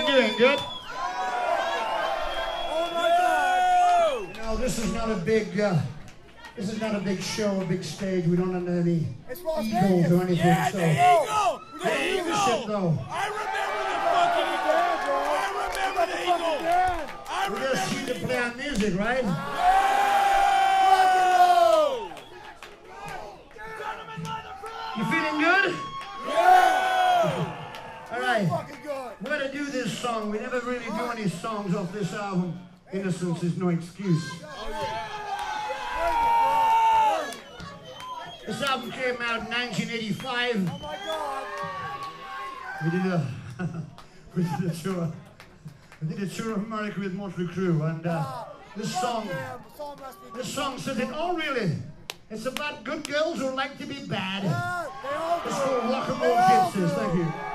doing? Good? Oh my God! You know, this is not a big show, a big stage. We don't have any egos or anything. Yeah, so. the eagle! The Hey, eagle! shit, though. I remember the fucking eagle! I remember the eagle! I We're remember just here to play our music, right? You feeling good? Yeah! All right. Fucking good! We're gonna do this song. We never really do any songs off this album. Innocence is no excuse. This album came out in 1985. Oh my God! We did a tour of America with Motley Crue, and this song says it all really. It's about good girls who like to be bad. They all do. It's called Rock and Roll Gypsies. Thank you.